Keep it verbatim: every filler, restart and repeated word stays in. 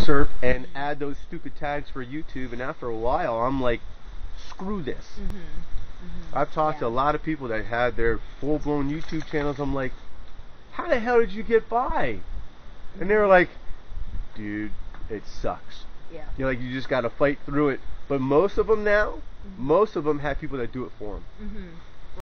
surf and add those stupid tags for YouTube, and after a while I'm like, screw this. Mm-hmm. Mm-hmm. I've talked yeah. to a lot of people that had their full-blown YouTube channels. I'm like, how the hell did you get by? Mm-hmm. And they were like, dude, it sucks. Yeah. You're like, you just got to fight through it. But most of them now, mm-hmm. most of them have people that do it for them. Mm-hmm.